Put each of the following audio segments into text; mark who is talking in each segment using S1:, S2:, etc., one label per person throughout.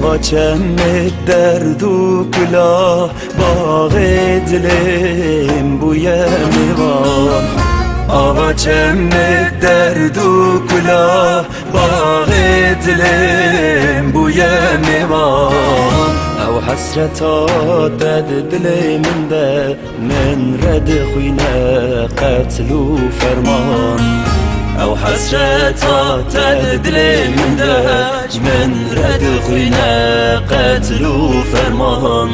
S1: چمت درد و کلاه باغ دلم بوی میوان آوا چمت درد و کلاه باغ دلم بوی میوان او حسرتا دد دل من ده من رد خوینه قتل و فرمان او حسرتا دد دل من ده من رد خوینه قتل و فرمان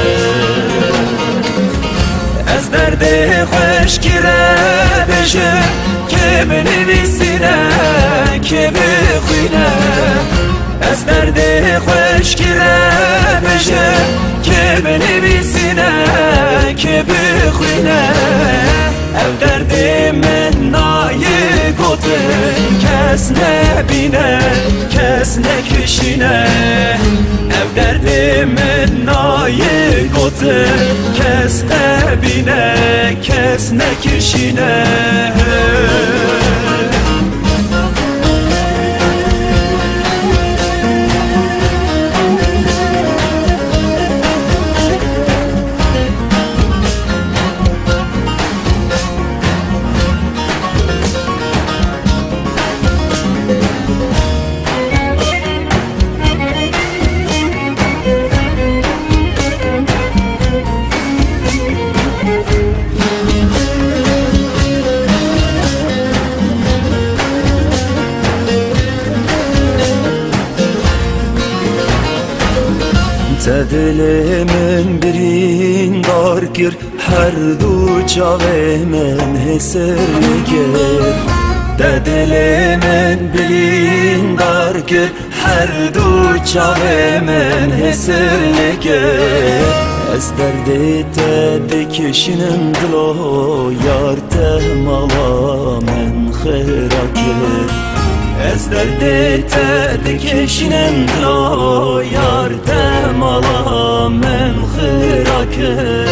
S1: از درد خوش گیره بشه که بنویسینه که بخوینه از درد خوش گیره بشه که بنویسینه که بخوینه او درد من نایه گوته کس نبینه کس نکشینه او درد من نایه گوته کس نبینه کس نکشینه دل من برین دار گر هر دو چاوه من حسر نگر دل من برین دار گر هر دو چاوه من حسر نگر از درد تد کشنم دلو یار مالا من خیراکر از درد تد کشنم دلو یار مالا من خیراکر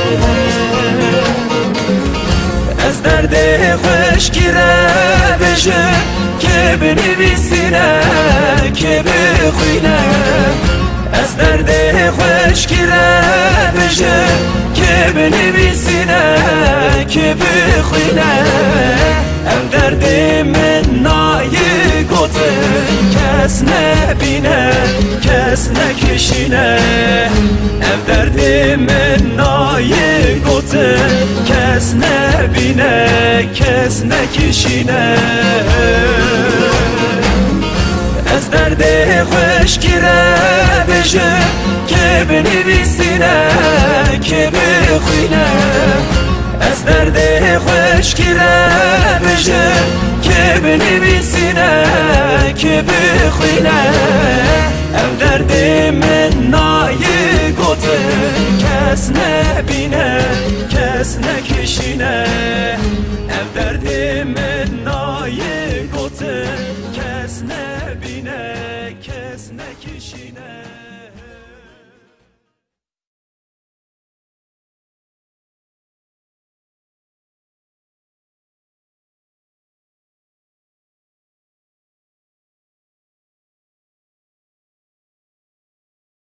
S1: از درد خوش گیره بشه که بنویسینه که بخوینه از درد خوش گیره بشه که بنویسینه که بخوینه او درد من نایه گوته کس نبینه کس نکشینه او درد من نایه گوته کس نبینه کس نکشینه از درد خوش گیره بشه که بنویسینه که بخوینه از درد خوش گیره بشه که بنویسینه که بخوینه او درد من نایه گوته کس نبینه کس نکشینه او درد من نایه گوته کس نبینه کس نکشینه